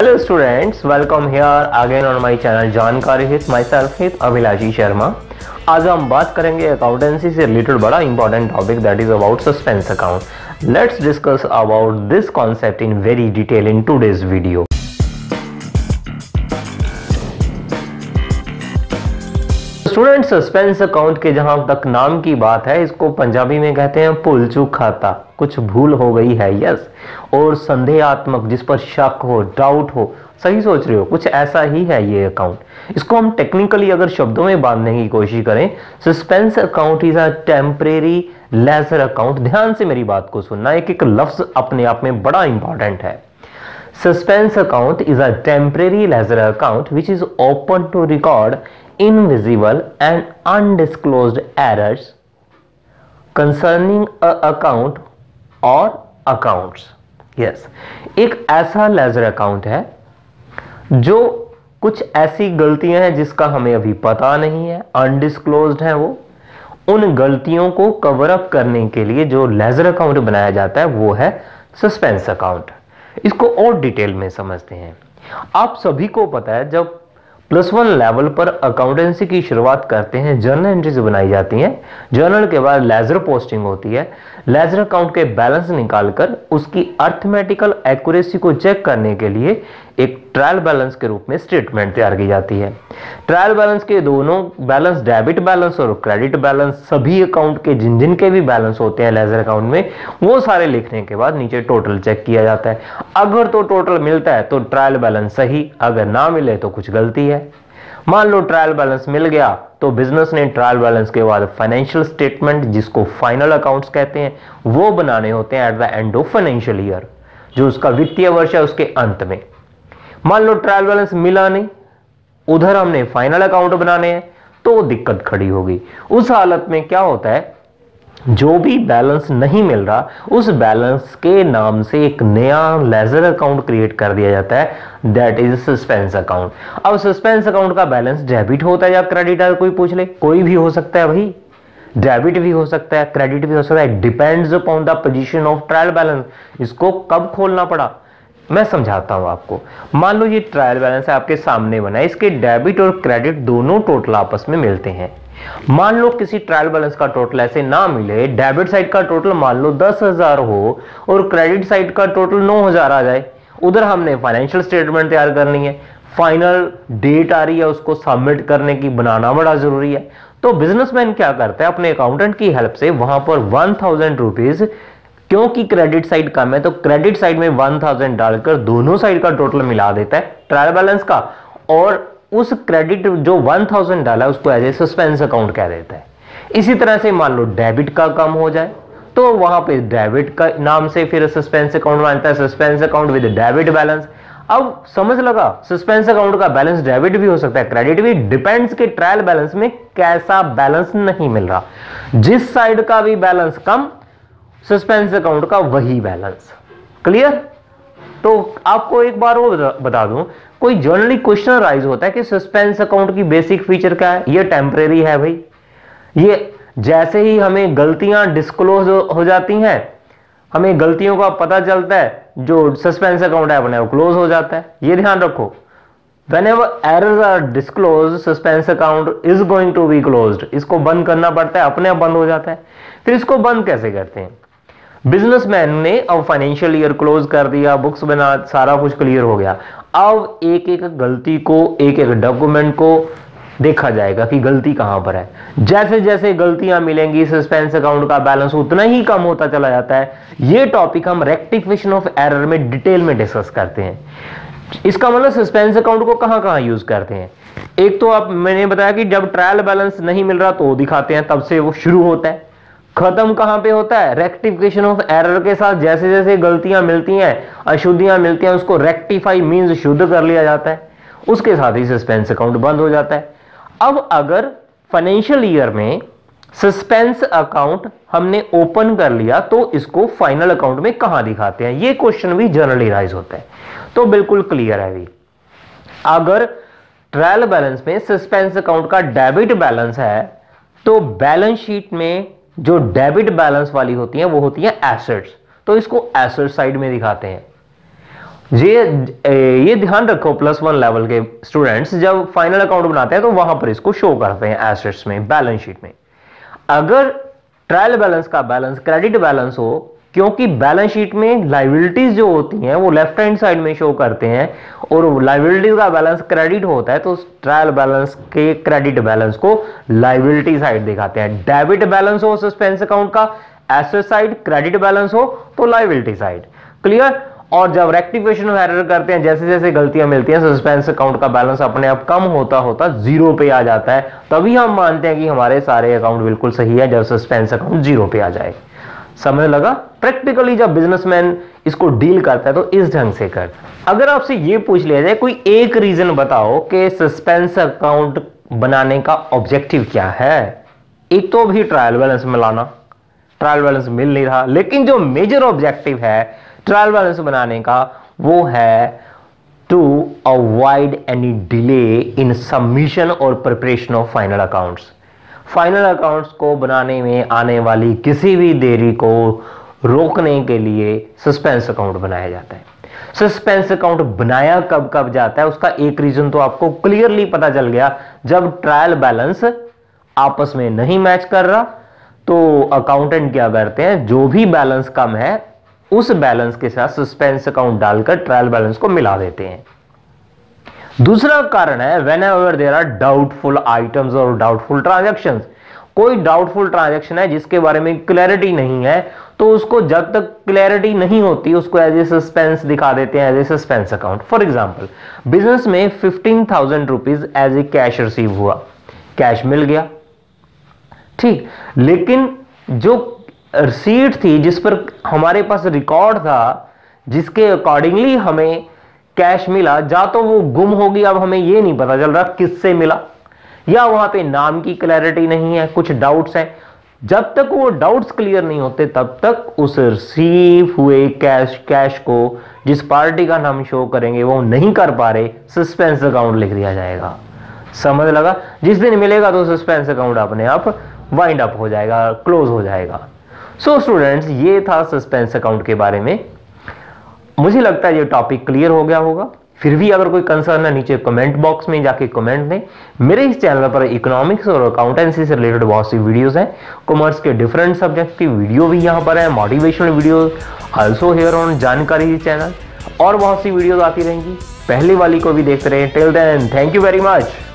Hello students, welcome here again on my channel जानकारी हित myself हित अभिलाषी शर्मा। आज हम बात करेंगे अकाउंटेंसी से रिलेटेड बड़ा important topic that is about suspense account. Let's discuss about this concept in very detail in today's video. Student, suspense account के जहां तक नाम की बात है, इसको पंजाबी में कहते हैं भूल चूक खाता, कुछ भूल हो गई है, यस, और संदेहात्मक, जिस पर शक हो, डाउट हो, सही सोच रहे हो, कुछ ऐसा ही है ये अकाउंट। इसको हम टेक्निकली अगर शब्दों में बांधने की कोशिश करें, suspense account is a temporary ledger account. ध्यान से मेरी बात को सुनना, एक एक लफ्ज अपने आप में बड़ा इंपॉर्टेंट है। Suspense account is a temporary ledger account which is open to record invisible and undisclosed errors concerning a account or accounts. Yes, एक ऐसा लेजर अकाउंट है जो कुछ ऐसी गलतियां हैं जिसका हमें अभी पता नहीं है, अनडिस्क्लोज्ड है वो। उन गलतियों को कवर अप करने के लिए जो लेजर अकाउंट बनाया जाता है वो है सस्पेंस अकाउंट। इसको और डिटेल में समझते हैं। आप सभी को पता है, जब +1 लेवल पर अकाउंटेंसी की शुरुआत करते हैं, जर्नल एंट्रीज बनाई जाती हैं। जर्नल के बाद लेजर पोस्टिंग होती है। लेजर अकाउंट के बैलेंस निकालकर उसकी अर्थमेटिकल एक्यूरेसी को चेक करने के लिए एक ट्रायल बैलेंस के रूप में स्टेटमेंट तैयार की जाती है। ट्रायल बैलेंस के दोनों बैलेंस, डेबिट बैलेंस और क्रेडिट बैलेंस, सभी अकाउंट के जिन जिन के भी बैलेंस होते हैं लेजर अकाउंट में, वो सारे लिखने के बाद नीचे टोटल चेक किया जाता है। अगर तो टोटल मिलता है तो ट्रायल बैलेंस सही, अगर ना मिले तो कुछ गलती है। मान लो ट्रायल बैलेंस मिल गया तो बिजनेस ने ट्रायल बैलेंस के बाद फाइनेंशियल स्टेटमेंट, जिसको फाइनल अकाउंट्स कहते हैं, वो बनाने होते हैं at the end of financial year, जो उसका वित्तीय वर्ष है उसके अंत में। मान लो ट्रायल बैलेंस मिला नहीं, उधर हमने फाइनल अकाउंट बनाने हैं, तो दिक्कत खड़ी होगी। उस हालत में क्या होता है, जो भी बैलेंस नहीं मिल रहा उस बैलेंस के नाम से एक नया लेजर अकाउंट क्रिएट कर दिया जाता है, दैट इज सस्पेंस अकाउंट। अब सस्पेंस अकाउंट का बैलेंस डेबिट होता है या क्रेडिट है, कोई पूछ ले, कोई भी हो सकता है भाई, डेबिट भी हो सकता है, क्रेडिट भी हो सकता है, depends upon the position of trial balance. इसको कब खोलना पड़ा मैं समझाता हूं आपको। मान लो ये ट्रायल बैलेंस है, आपके सामने बना है, इसके डेबिट और क्रेडिट दोनों टोटल आपस में मिलते हैं। मान लो किसी ट्रायल बैलेंस का टोटल ऐसे ना मिले, डेबिट साइड का टोटल मान लो 10,000 हो और क्रेडिट साइड का टोटल 9,000 आ जाए। उधर हमने फाइनेंशियल स्टेटमेंट तैयार करनी है, फाइनल डेट आ रही है, उसको सबमिट करने की, बनाना बड़ा जरूरी है। तो बिजनेसमैन क्या करता है, अपने अकाउंटेंट की हेल्प से वहां पर 1,000 रुपीज, क्योंकि क्रेडिट साइड कम है तो क्रेडिट साइड में 1,000 डालकर दोनों साइड का टोटल मिला देता है ट्रायल बैलेंस का, और उस क्रेडिट जो 1,000 डाला उसको एज ए सस्पेंस अकाउंट कह देता है। इसी तरह से मान लो डेबिट का कम हो जाए तो वहां पे डेबिट का नाम से फिर सस्पेंस अकाउंट बनता है, suspense account with debit balance. अब समझ लगा, सस्पेंस अकाउंट का बैलेंस डेबिट भी हो सकता है, क्रेडिट भी, डिपेंड्स के ट्रायल बैलेंस में कैसा बैलेंस नहीं मिल रहा। जिस साइड का भी बैलेंस कम, सस्पेंस अकाउंट का वही बैलेंस। क्लियर? तो आपको एक बार वो बता दूं, कोई जनरली क्वेश्चन राइज होता है कि सस्पेंस अकाउंट की बेसिक फीचर क्या है, ये टेम्परेरी है भाई। ये जैसे ही हमें गलतियां डिस्क्लोज हो जाती हैं, हमें गलतियों का पता चलता है, जो सस्पेंस अकाउंट है अपने क्लोज हो जाता है। ये ध्यान रखो, whenever errors are disclosed, suspense account is going to be closed। इसको बंद करना पड़ता है, अपने आप बंद हो जाता है। फिर इसको बंद कैसे करते हैं, बिजनेसमैन ने अब फाइनेंशियल ईयर क्लोज कर दिया, बुक्स बना, सारा कुछ क्लियर हो गया। अब एक एक गलती को, एक एक डॉक्यूमेंट को देखा जाएगा कि गलती कहां पर है। जैसे जैसे गलतियां मिलेंगी सस्पेंस अकाउंट का बैलेंस उतना ही कम होता चला जाता है। ये टॉपिक हम रेक्टिफिकेशन ऑफ एरर में डिटेल में डिस्कस करते हैं। इसका मतलब सस्पेंस अकाउंट को कहां कहां यूज करते हैं। एक तो आप, मैंने बताया कि जब ट्रायल बैलेंस नहीं मिल रहा तो दिखाते हैं, तब से वो शुरू होता है। खत्म कहां पे होता है, रेक्टिफिकेशन ऑफ एरर के साथ। जैसे जैसे गलतियां मिलती हैं, अशुद्धियां मिलती हैं, उसको रेक्टिफाई मींस शुद्ध कर लिया जाता है, उसके साथ ही सस्पेंस अकाउंट बंद हो जाता है। अब अगर फाइनेंशियल ईयर में सस्पेंस अकाउंट हमने ओपन कर लिया तो इसको फाइनल अकाउंट में कहां दिखाते हैं, ये क्वेश्चन भी जनरली राइज होता है। तो बिल्कुल क्लियर है भी, अगर ट्रायल बैलेंस में सस्पेंस अकाउंट का डेबिट बैलेंस है तो बैलेंस शीट में जो डेबिट बैलेंस वाली होती है वो होती है एसेट्स, तो इसको एसेट साइड में दिखाते हैं। ये ध्यान रखो +1 लेवल के स्टूडेंट्स, जब फाइनल अकाउंट बनाते हैं तो वहां पर इसको शो करते हैं एसेट्स में, बैलेंस शीट में। अगर ट्रायल बैलेंस का बैलेंस क्रेडिट बैलेंस हो, क्योंकि बैलेंस शीट में लायबिलिटीज जो होती हैं वो लेफ्ट हैंड साइड में शो करते हैं और लायबिलिटीज का बैलेंस क्रेडिट होता है, तो ट्रायल बैलेंस के क्रेडिट बैलेंस को लायबिलिटी साइड दिखाते हैं। डेबिट बैलेंस हो सस्पेंस अकाउंट का एसेट साइड, क्रेडिट बैलेंस हो तो लायबिलिटी साइड। क्लियर? और जब रेक्टिफिकेशन ऑफ एरर करते हैं, जैसे जैसे गलतियां मिलती हैं, सस्पेंस अकाउंट का बैलेंस अपने आप कम होता होता 0 पे आ जाता है, तभी हम मानते हैं कि हमारे सारे अकाउंट बिल्कुल सही है, जब सस्पेंस अकाउंट 0 पे आ जाए। समझ लगा? प्रैक्टिकली जब बिजनेसमैन इसको डील करता है तो इस ढंग से कर। अगर आपसे ये पूछ लिया जाए कोई एक रीजन बताओ कि सस्पेंस अकाउंट बनाने का ऑब्जेक्टिव क्या है, एक तो भी ट्रायल बैलेंस मिलाना, ट्रायल बैलेंस मिल नहीं रहा, लेकिन जो मेजर ऑब्जेक्टिव है ट्रायल बैलेंस बनाने का वो है to avoid any delay in submission और preparation of final accounts. Final accounts को बनाने में आने वाली किसी भी देरी को रोकने के लिए सस्पेंस अकाउंट बनाया जाता है। सस्पेंस अकाउंट बनाया कब कब जाता है उसका एक रीजन तो आपको क्लियरली पता चल गया, जब ट्रायल बैलेंस आपस में नहीं मैच कर रहा तो अकाउंटेंट क्या करते हैं, जो भी बैलेंस कम है उस बैलेंस के साथ सस्पेंस अकाउंट डालकर ट्रायल बैलेंस को मिला देते हैं। दूसरा कारण है whenever there are doubtful items और डाउटफुल ट्रांजैक्शंस। कोई डाउटफुल ट्रांजैक्शन है जिसके बारे में क्लैरिटी नहीं है, तो उसको जब तक क्लैरिटी नहीं होती उसको एज ए सस्पेंस दिखा देते हैं, as a suspense account. For example, business में 15,000 rupees as a cash receive हुआ, कैश मिल गया, ठीक, लेकिन जो रिसीट थी जिस पर हमारे पास रिकॉर्ड था, जिसके अकॉर्डिंगली हमें कैश मिला, जा तो वो गुम होगी, अब हमें ये नहीं पता चल रहा किससे मिला, या वहां पे नाम की क्लैरिटी नहीं है, कुछ डाउट्स हैं। जब तक वो डाउट्स क्लियर नहीं होते तब तक उस रिसीव हुए कैश को जिस पार्टी का नाम शो करेंगे वो नहीं कर पा रहे, सस्पेंस अकाउंट लिख दिया जाएगा। समझ लगा? जिस दिन मिलेगा तो सस्पेंस अकाउंट अपने आप वाइंड अप हो जाएगा, क्लोज हो जाएगा। सो स्टूडेंट्स, ये था सस्पेंस अकाउंट के बारे में। मुझे लगता है ये टॉपिक क्लियर हो गया होगा। फिर भी अगर कोई कंसर्न है नीचे कमेंट बॉक्स में जाके कमेंट दें। मेरे इस चैनल पर इकोनॉमिक्स और अकाउंटेंसी से रिलेटेड बहुत सी वीडियोस हैं। कॉमर्स के डिफरेंट सब्जेक्ट की वीडियो भी यहाँ पर है, motivational video also here on Jaankari channel, और बहुत सी वीडियोस आती रहेंगी। पहले वाली को भी देखते रहे। Till then, thank you very much.